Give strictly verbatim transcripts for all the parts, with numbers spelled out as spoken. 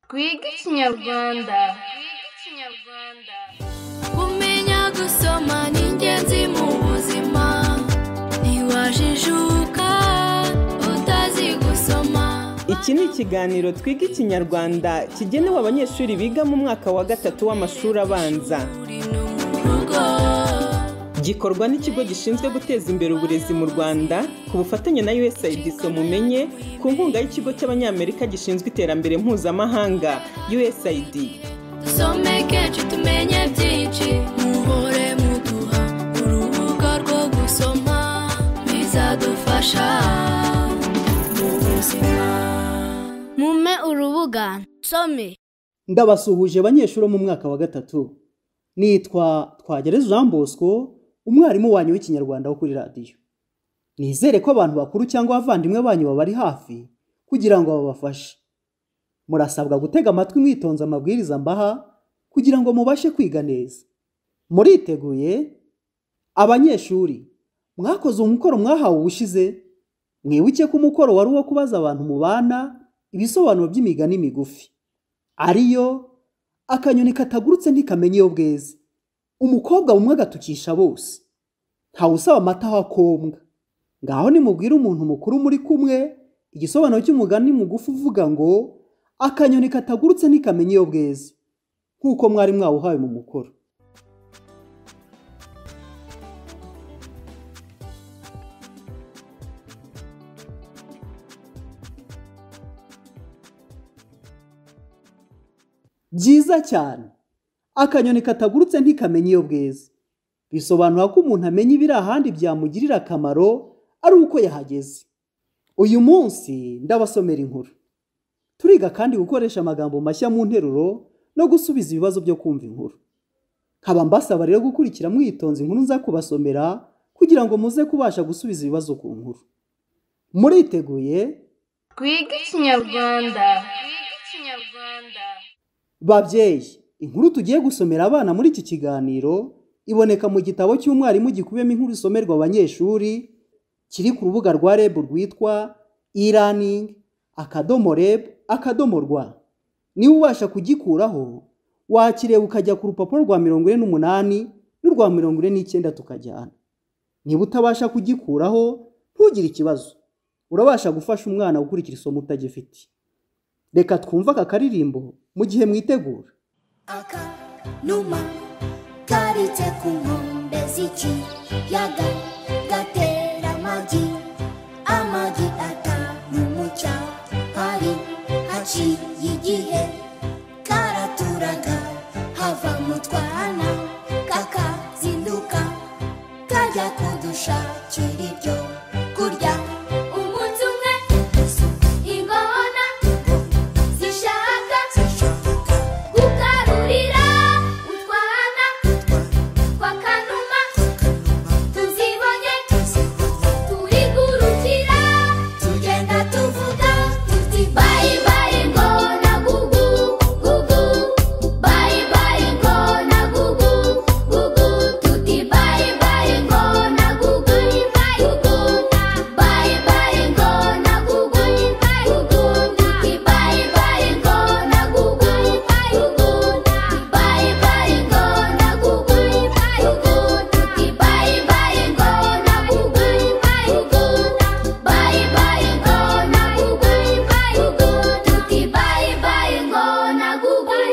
Twige Ikinyarwanda. Kumenya gusoma ni ingenzi mu buzima, ntiwajijuka utazi gusoma. Iki ni ikiganiro Twige Ikinyarwanda kigenewe abanyeshuri biga mu mwaka wa gatatu w'amashuri abanza. Gikorwa n'ikigo gishinzwe guteza imbere uburezi mu Rwanda ku bufatanye na U S A I D isomo mumenye ku nkunga y'ikigo cy'abanyamerika gishinzwe iterambere mpuzamahanga U S A I D. Dusome kenshi tumenye byinshi, muhore muduha urubuga rwo gusoma bizadufasha mu buzima. Mume urubuga nsome. Ndabasuhuje abanyeshuri mu mwaka wa gatatu. Nitwa Twagereza Jean Bosco, umwarimu wanyu w'ikinyarwanda wo kuri radio. Nizere ko abantu bakuru cyangwa abavandimwe banyu babari hafi kugira ngo babafashe. Murasabwa gutega amatwi mwitonza amabwiriza mbaha kugira ngo mubashe kwiga neza. Muriteguye? Abanyeshuri, mwakoze umukoro mwahawe ubushize. Mwibuke ko umukoro wari uwo kubaza abantu mu bana ibisobanuro by'imigani migufi. Ariyo akanyoni katagurutse ntikamenye iyo bweze. Umukobwa umwe agatukisha bose. Ntawe usaba amata aho akombwa. Ngaho nimubwire umuntu mukuru muri kumwe igisobanuro cy'umugani mugufi uvuga ngo akanyoni katagurutse ntikamenye iyo bweze, nk'uko mwari mwawuhawe mu mukoro. Byiza cyane. Akanyoni katagurutse ntikamenye iyo bweze bisobanura ko umuntu amenya ibiri ahandi byamugirira akamaro ari uko yahageze. Uyu munsi ndabasomera inkuru. Turiga kandi gukoresha amagambo mashya mu nteruro no gusubiza ibibazo byo kumva inkuru. Nkaba mbasaba rero gukurikira mwitonze inkuru nza kubasomera kugira ngo muze kubasha gusubiza ibibazo ku nkuru. Muriteguye? Twige Ikinyarwanda. Babyeyi, inkuru tugiye gusomera abana muri iki kiganiro iboneka mu gitabo cy'umwarimu gikubiyemo inkuru isomerwa abanyeshuri kiri ku rubuga rwa R E B rwitwa e-learning akadomo reb akadomo rwa. Niba ubasha kugikuraho wakireba ukajya ku rupapuro rwa mirongo ine n'umunani n'urwa mirongo ine n'icyenda tukajyana. Niba utabasha kugikuraho ntugire ikibazo, urabasha gufasha umwana gukurikira isomo utagifite. Reka twumva aka karirimbo mu gihe mwitegura. Aka numa karitse ku nkombe z'ikiyaga gatera amagi, amagi atanu mu cyahari haciye igihe karaturaga havamo utwana kakazinduka kajya kudushakira ibyo kurya. Umunsi umwe ingona zishaka gukarurira utwana twa kanuma, tuzibonye turigurukira tugenda tuvuga tuti bayi bayi ngona gugu gugu, bayi bayi ngona gugu gugu, tuti bayi bayi ngona gugu gugu, bayi bayi ngona gugu gugu, tuti bayi bayi ngona gugu gugu, bayi bayi ngona gugu gugu, tuti bayi bayi ngona gugu gugu, bayi bayi ngona gugu gugu, tuti bayi bayi ngona gugu gugu.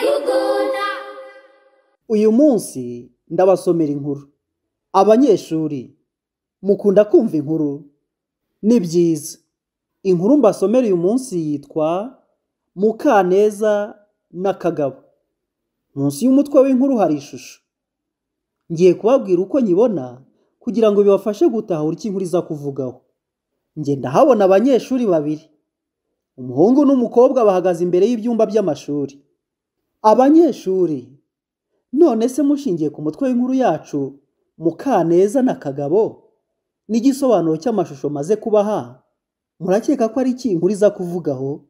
Uyu munsi ndabasomera inkuru. Abanyeshuri, mukunda kumva inkuru? Ni byiza. Inkuru mbasomera uyu munsi yitwa Mukaneza na Kagabo. Munsi y'umutwe w'inkuru hari ishusho. Ngiye kubabwira uko nyibona kugira ngo bibafashe gutahura icyo inkuru iza kuvugaho. Nge ndahabona abanyeshuri babiri. Umuhungu n'umukobwa bahagaze imbere y'ibyumba by'amashuri. Abanyeshuri, none se mushingiye ku mutwe w'inkuru yacu Mukaneza na Kagabo n'igisobanuro cy'amashusho maze kubaha, murakeka ko ari iki inkuru iza kuvugaho?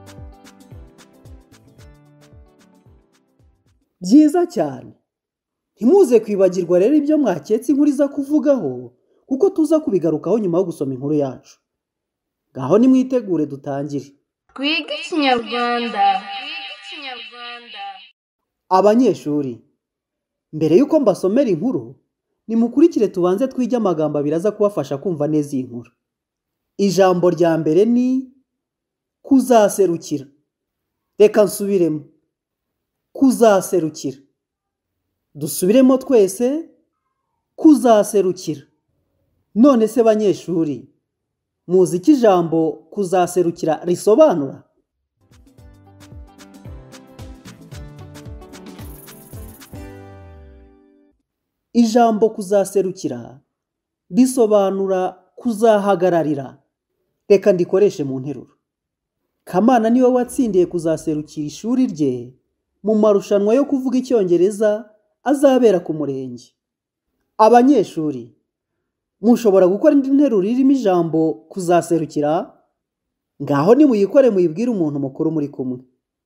Byiza cyane. Ntimuze kwibagirwa rero ibyo mwaketse inkuru iza kuvugaho, kuko tuza kubigarukaho nyuma yo gusoma inkuru yacu. Ngaho nimwitegure dutangire. Twige Ikinyarwanda. Abanyeshuri, mbere y'uko mbasomera inkuru, nimukurikire tubanze twige amagambo abiri aza kubafasha kumva neza iyi nkuru. Ijambo rya mbere ni kuzaserukira. Reka nsubiremo. Kuzaserukira. Dusubiremo twese. Kuzaserukira. None se banyeshuri, muzi iki ijambo kuzaserukira risobanura? Ijambo kuzaserukira risobanura kuzahagararira. Reka ndikoreshe mu nteruro. Kamana niwe watsindiye kuzaserukira ishuri rye mu marushanwa yo kuvuga Icyongereza azabera ku murenge. Abanyeshuri, mushobora gukora indi nteruro irimo ijambo kuzaserukira? Ngaho nimuyikore muyibwire umuntu mukuru muri kumwe.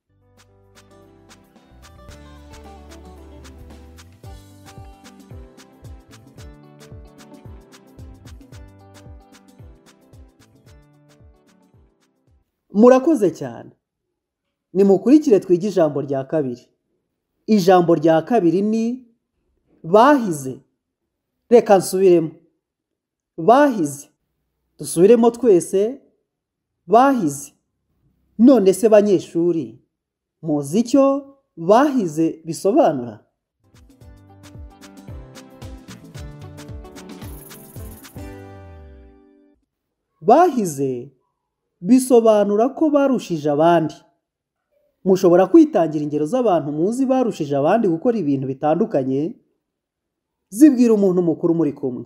Murakoze cyane. Nimukurikire twige ijambo rya kabiri. Ijambo rya kabiri ni bahize. Reka nsubiremo. Bahize. Dusubiremo twese. Bahize. None se banyeshuri, muzi icyo bahize bisobanura? Bahize bisobanura ko barushije abandi. Mushobora kwitangira ingero z'abantu muzi barushije abandi gukora ibintu bitandukanye, zibwira umuntu mukuru muri kumwe.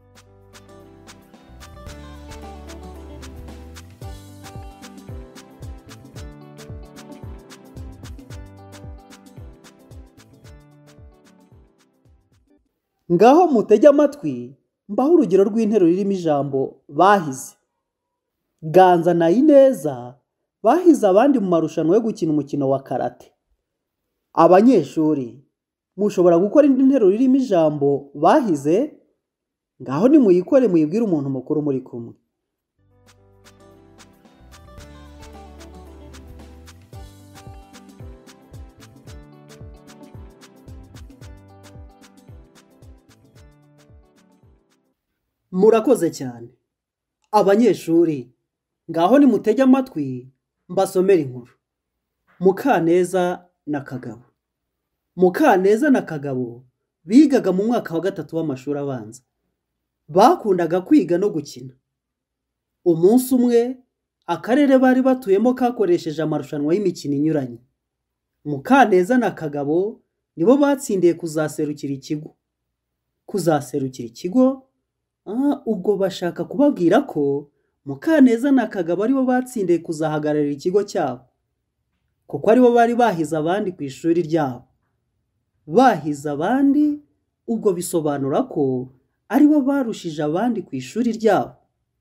Ngaho mutege amatwi mbaho urugero rw'interuro irimo ijambo bahize. Ganza na Ineza bahize abandi mu marushanwa yo gukina umukino wa karate. Abanyeshuri, mushobora gukora indi nteruro irimo ijambo bahize? Ngaho nimuyikore muyibwire umuntu mukuru muri kumwe. Murakoze cyane. Abanyeshuri, ngaho nimutege amatwi mbasomera inkuru. Mukaneza na Kagabo. Mukaneza na Kagabo bigaga mu mwaka wa gatatu w'amashuri abanza. Bakundaga kwiga no gukina. Umunsi umwe, akarere bari batuyemo kakoresheje amarushanwa y'imikino inyuranye. Mukaneza na Kagabo nibo batsindiye kuzaserukira ikigo. Kuzaserukira ikigo? Ah, ubwo bashaka kubabwira ko Mukaneza na Kagabo aribo batsindiye kuzahagararira ikigo cyabo, kuko aribo bari bahize abandi ku ishuri ryabo. Bahize abandi, ubwo bisobanura ko aribo barushije abandi ku ishuri ryabo.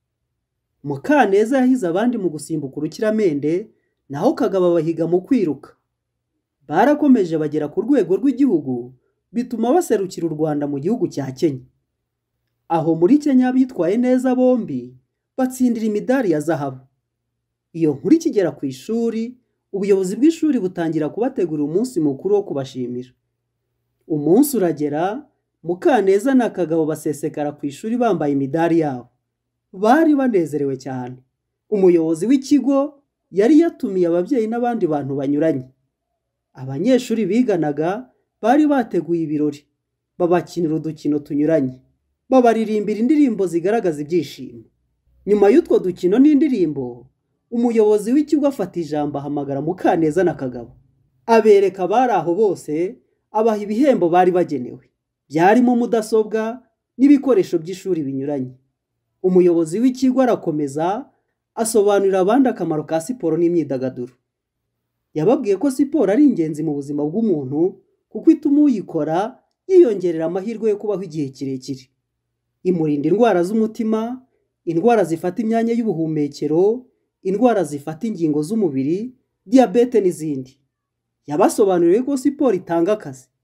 Mukaneza yahize abandi mu gusimbuka urukiramende, naho Kagabo abahiga mu kwiruka. Barakomeje bagera ku rwego rw'igihugu, bituma baserukira u Rwanda mu gihugu cya Kenya. Aho muri Kenya bitwaye neza bombi, batsindira imidari ya zahabu. Iyo nkuru ikigera ku ishuri, ubuyobozi bw'ishuri butangira kubategura umunsi mukuru wo kubashimira. Umunsi uragera, Mukaneza na Kagabo basesekara ku ishuri bambaye imidari yabo. Bari banezerewe cyane. Umuyobozi w'ikigo yari yatumiye ababyeyi n'abandi bantu banyuranye. Abanyeshuri biganaga bari bateguye ibirori, babakinira udukino tunyuranye, babaririmbira indirimbo zigaragaza ibyishimo. Nyuma y'utwo dukino n'indirimbo, umuyobozi w'ikigo afata ijambo ahamagara Mukaneza na Kagabo. Abereka bari aho bose, abaha ibihembo bari bagenewe. Byarimo mudasobwa n'ibikoresho by'ishuri binyuranye. Umuyobozi w'ikigo arakomeza asobanurira abandi akamaro ka siporo n'imyidagaduro. Yababwiye ko siporo ari ingenzi mu buzima bw'umuntu, kuko ituma uyikora yiyongerera amahirwe yo kubaho igihe kirekire. Imurinda indwara z'umutima, indwara zifata imyanya y'ubuhumekero, indwara zifata ingingo z'umubiri, diyabete n'izindi. Yabasobanuriye ko siporo itanga akazi.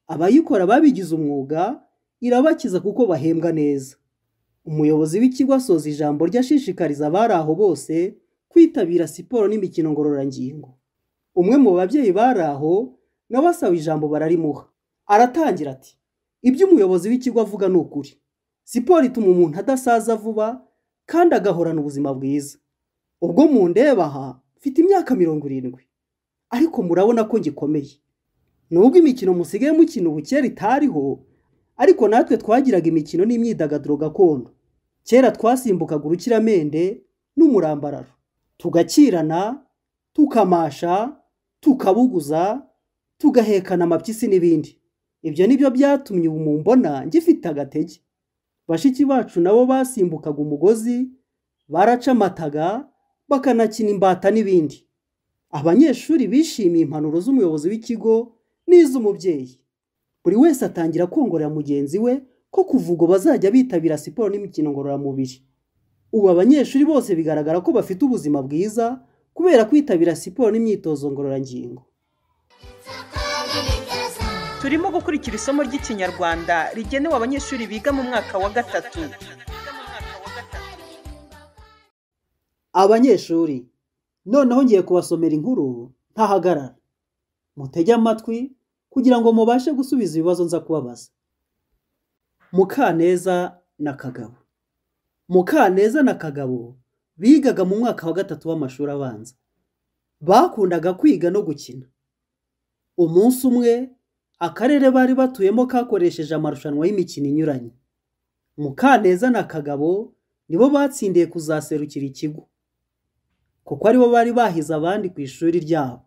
abayikora babigize umwuga irabakiza kuko bahembwa neza. Umuyobozi w'ikigo asoza ijambo rye ashishikariza abari aho bose kwitabira siporo n'imikino ngororangingo. Umwe mu babyeyi bari aho nawe asaba ijambo bararimuha. Aratangira ati, ibyo umuyobozi w'ikigo avuga ni ukuri. Siporo ituma umuntu adasaza vuba kandi agahorana ubuzima bwiza. Ubwo mundeba aha mfite imyaka mirongo irindwi, ariko murabona ko ngikomeye. Nubwo imikino musigaye mukina ubu kera itariho, ariko natwe twagiraga imikino n'imyidagaduro gakondo. Kera twasimbukaga urukiramende n'umurambararo, tugakirana, tukamasha, tukabuguza, tugahekana amapyisi n'ibindi. Ibyo nibyo byatumye ubu mumbona ngifite agatege. Bashiki bacu nabo basimbukaga umugozi, baracamataga, bakanakina imbata n'ibindi. Abanyeshuri bishimiye impanuro z'umuyobozi w'ikigo n'iz'umubyeyi. Buri wese atangira kongorera mugenzi we ko kuvuga bazajya bitabira siporo n'imikino ngororamubiri. Ubu abanyeshuri bose bigaragara ko bafite ubuzima bwiza kubera kwitabira siporo n'imyitozo ngororangingo. Turimo gukurikira isomo ry'Ikinyarwanda rigenewe abanyeshuri biga mu mwaka wa gatatu. Abanyeshuri, noneho ngiye kubasomera inkuru ntahagarara. Mutege amatwi kugira ngo mubashe gusubiza ibibazo nza kubabaza. Mukaneza na Kagabo. Mukaneza na Kagabo bigaga mu mwaka wa gatatu w'amashuri abanza. Bakundaga kwiga no gukina. Umunsi umwe akarere bari batuyemo kakoresheje amarushanwa y'imikino inyuranye. Mukaneza na Kagabo nibo batsindiye kuzaserukira ikigo, kuko aribo bari bahize abandi ku ishuri ryabo.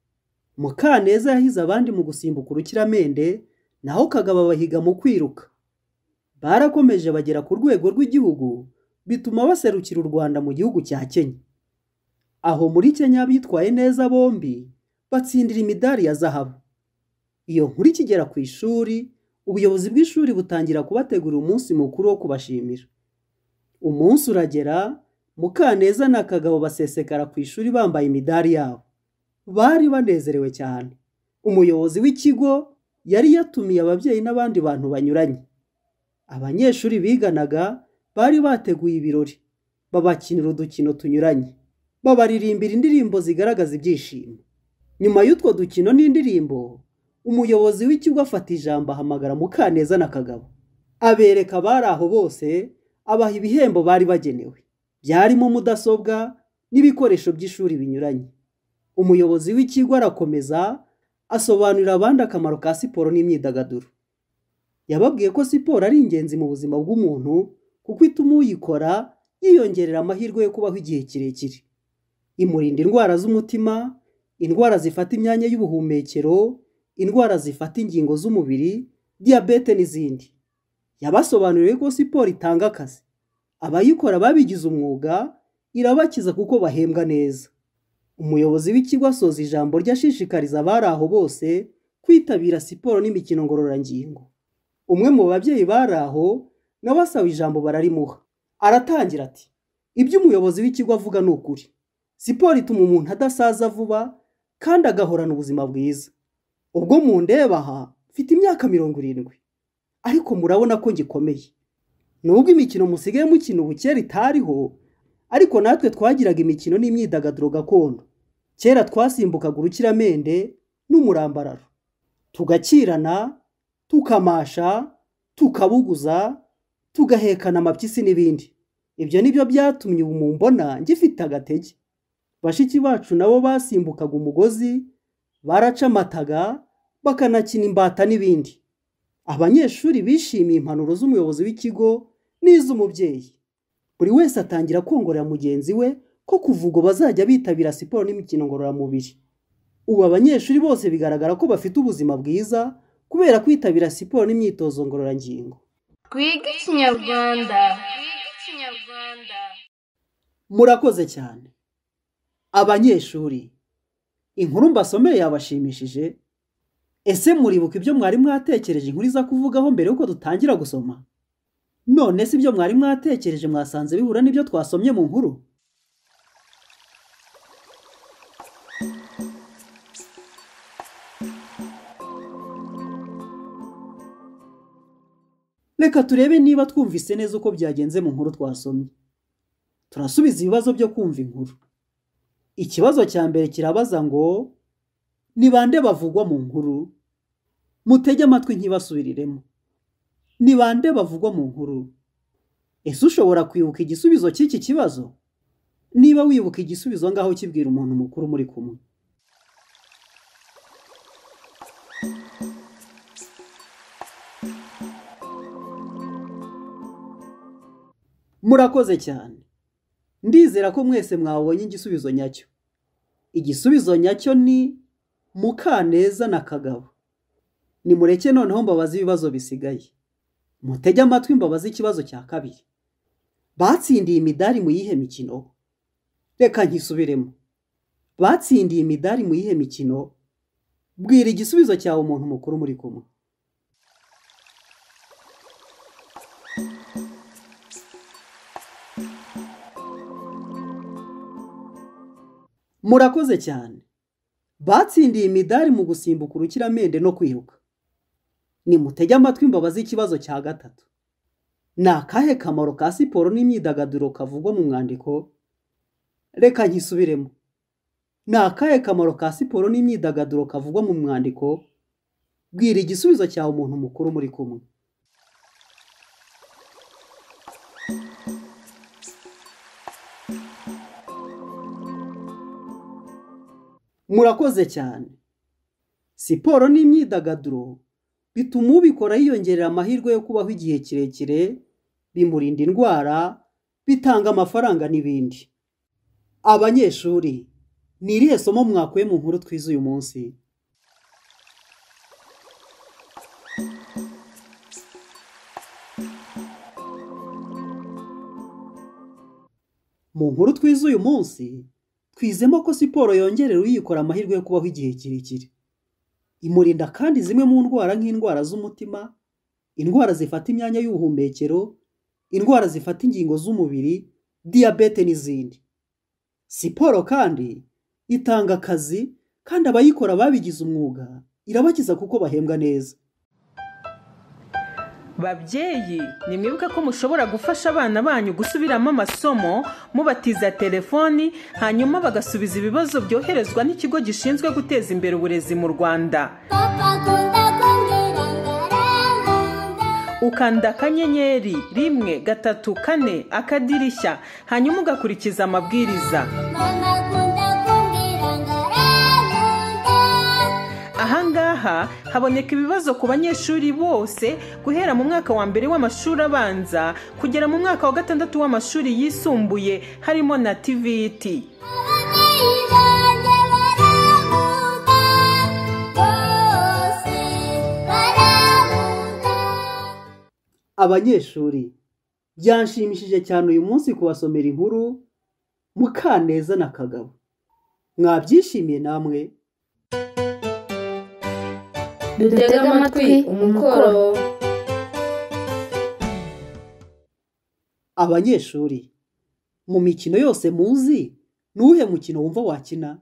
Mukaneza yahize abandi mu gusimbuka urukiramende, naho Kagabo abahiga mu kwiruka. Barakomeje bagera ku rwego rw'igihugu, bituma baserukira u Rwanda mu gihugu cya Kenya. Aho muri Kenya bitwaye neza bombi, batsindira imidari ya zahabu. Iyo nkuru ikigera ku ishuri, ubuyobozi bw'ishuri butangira kubategurira umunsi mukuru wo kubashimira. Umunsi uragera, Mukaneza na Kagabo basesekara ku ishuri bambaye imidari yabo. Bari banezerewe cyane. Umuyobozi w'ikigo yari yatumiye ababyeyi n'abandi bantu banyuranye. Abanyeshuri biganaga bari bateguye ibirori, babakinira udukino tunyuranye, babaririmbira indirimbo zigaragaza ibyishimo. Nyuma y'utwo dukino n'indirimbo, umuyobozi w'ikigo afata ijambo ahamagara Mukaneza na Kagabo. Abereka bari aho bose, abaha ibihembo bari bagenewe. Byarimo mudasobwa n'ibikoresho by'ishuri binyuranye. Umuyobozi w'ikigo arakomeza asobanurira abandi akamaro ka siporo n'imyidagaduro. Yababwiye ko siporo ari ingenzi mu buzima bw'umuntu kuko ituma uyikora yiyongerera amahirwe yo kubaho igihe kirekire. Imurinda indwara z'umutima, indwara zifata imyanya y'ubuhumekero, indwara zifata ingingo z'umubiri, diyabete n'izindi. Yabasobanuriye ko siporo itanga akazi. Abayikora babigize umwuga irabakiza kuko bahembwa neza. Umuyobozi w'ikigo asoza ijambo rye ashishikariza abari aho bose kwitabira siporo n'imikino ngororangingo. Umwe mu babyeyi bari aho nawe asaba ijambo bararimuha. Aratangira ati, ibyo umuyobozi w'ikigo avuga ni ukuri. Siporo ituma umuntu adasaza vuba kandi agahorana ubuzima bwiza. Ubwo mundeba aha mfite imyaka mirongo irindwi, ariko murabona ko ngikomeye. Nubwo imikino musigaye mukina ubu kera itariho, ariko natwe twagiraga imikino n'imyidagaduro gakondo. Kera twasimbukaga urukiramende n'umurambararo, tugakirana, tukamasha, tukabuguza, tugahekana amapyisi n'ibindi. Ibyo nibyo byatumye ubu mumbona ngifite agatege. Bashiki bacu nabo basimbukaga umugozi, baracamataga, bakanakina imbata n'ibindi. Abanyeshuri bishimiye impanuro z'umuyobozi w'ikigo n'iz'umubyeyi. Buri wese atangira kongorera mugenzi we ko kuvuga bazajya bitabira siporo n'imikino ngororamubiri. Ubu abanyeshuri bose bigaragara ko bafite ubuzima bwiza kubera kwitabira siporo n'imyitozo ngororangingo. Twige Ikinyarwanda. Murakoze cyane. Abanyeshuri, inkuru mbasomeye yabashimishije? Ese muribuka ibyo mwari mwatekereje inkuru iza kuvugaho mbere yuko dutangira gusoma? None si ibyo mwari mwatekereje mwasanze bihura n'ibyo twasomye mu nkuru? Reka turebe niba twumvise neza uko byagenze mu nkuru twasomye. Turasubiza ibibazo byo kumva inkuru. Ikibazo cya mbere kirabaza ngo ni bande bavugwa mu nkuru? Mutege amatwi nkibasubiriremo. Ni bande bavugwa mu nkuru? Ese ushobora kwibuka igisubizo cy'iki kibazo? Niba wibuka igisubizo ngaho kibwira umuntu mukuru muri kumwe. Murakoze cyane. Ndizera ko mwese mwabonye igisubizo nyacyo. Igisubizo nyacyo ni Mukaneza na Kagabo. Nimureke noneho mbabaza ibibazo bisigaye. Mutege amatwi mbabaza ikibazo cya kabiri. Batsindiye imidari mu yihe mikino? Reka nkisubiremo. Batsindiye imidari mu yihe mikino? Bwira igisubizo cyawe umuntu mukuru muri kumwe. Murakoze cyane. Batsindiye imidari mu gusimbuka urukiramende no kwiruka. Nimutege amatwi mbabaza ikibazo cya gatatu. Ni akahe kamaro ka siporo n'imyidagaduro kavugwa mu mwandiko? Reka nkisubiremo. Ni akahe kamaro ka siporo n'imyidagaduro kavugwa mu mwandiko? Bwira igisubizo cyawe umuntu mukuru muri kumwe. Murakoze cyane. Siporo n'imyidagaduro bituma ubikora yiyongerera amahirwe yo kubaho igihe kirekire, bimurinda indwara, bitanga amafaranga n'ibindi. Abanyeshuri, ni irihe somo mwakuye mu nkuru twize uyu munsi? Mu nkuru twize uyu munsi, twizemo ko siporo yongerera uyikora amahirwe yo kubaho igihe kirekire. Imurinda kandi zimwe mu ndwara nk'indwara z'umutima, indwara zifata imyanya y'ubuhumekero, indwara zifata ingingo z'umubiri, diyabete n'izindi. Siporo kandi itanga akazi, kandi abayikora babigize umwuga irabakiza kuko bahembwa neza. Babyeyi, nimwibuke ko mushobora gufasha abana banyu gusubiramo amasomo mubatiza telefoni, hanyuma bagasubiza ibibazo byoherezwa n'ikigo gishinzwe guteza imbere uburezi mu Rwanda. Ukanda akanyenyeri rimwe gatatu kane akadirishya, hanyuma ugakurikiza amabwiriza. Ahangaha haboneka ibibazo ku banyeshuri bose guhera mu mwaka wa mbere w'amashuri abanza kugera mu mwaka wa gatandatu w'amashuri yisumbuye, harimo na T V T. Abanyeshuri, byanshimishije cyane uyu munsi kubasomera inkuru Mukaneza na Kagabo. Mwabyishimiye namwe? Dutega amatwi umukoro. Abanyeshuri, mu mikino yose muzi, nuhe mukino wumva wakina?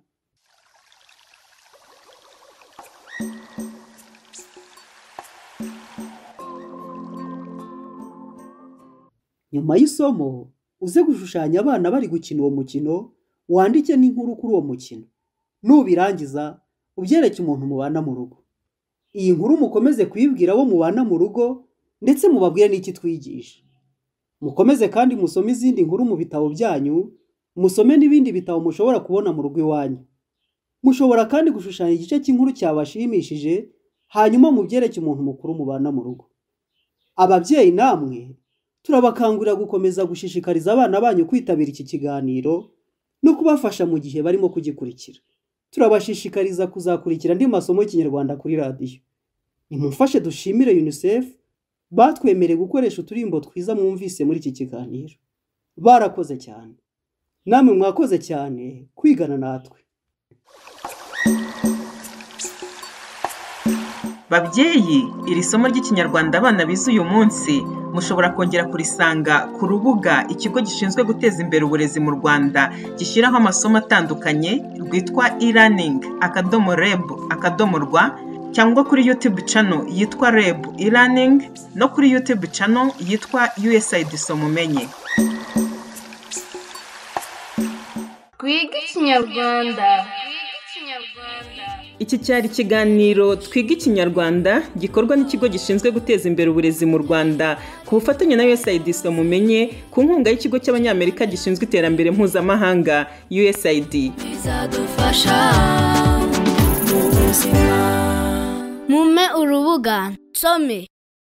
Nyuma y'isomo, uze gushushanya abana bari gukina uwo mukino, wandike n'inkuru kuri uwo mukino. Nubirangiza, ubyereke umuntu mubana mu rugo. Iyi nkuru mukomeze kuyibwira abo mubana mu rugo, ndetse mubabwire n'iki twigisha. Mukomeze kandi musome izindi nkuru mu bitabo byanyu, musome n'ibindi bitabo mushobora kubona mu rugo iwanyu. Mushobora kandi gushushanya igice cy'inkuru cyabashimishije, hanyuma mubyereke umuntu mukuru mubana mu rugo. Ababyeyi namwe, turabakangurira gukomeza gushishikariza abana banyu kwitabira iki kiganiro no kubafasha mu gihe barimo kugikurikira. Turabashishikariza kuzakurikira andi masomo y'Ikinyarwanda kuri radiyo. Nimufashe dushimire UNICEF batwemereye gukoresha uturimbo twiza mwumvise muri iki kiganiro. Barakoze cyane. Namwe mwakoze cyane kwigana natwe. Babyeyi, iri somo ry'Ikinyarwanda abana bize uyu munsi mushobora kongera kurisanga ku rubuga ikigo gishinzwe guteza imbere uburezi mu Rwanda gishyiraho amasomo atandukanye rwitwa e-learning akadomo reb akadomo rwa, cyangwa kuri YouTube channel yitwa R E B e-learning no kuri YouTube channel yitwa U S A I D somo menye. Twiga Ikinyarwanda. Iki cyari ikiganiro Twiga Ikinyarwanda gikorwa n'ikigo gishinzwe guteza imbere uburezi mu Rwanda ku bufatanye na U S A I D somo menye ku nkunga y'ikigo cy'abanyamerika gishinzwe iterambere mpuzamahanga U S A I D. bizadufasha mu buzima. Mume urubuga nsome.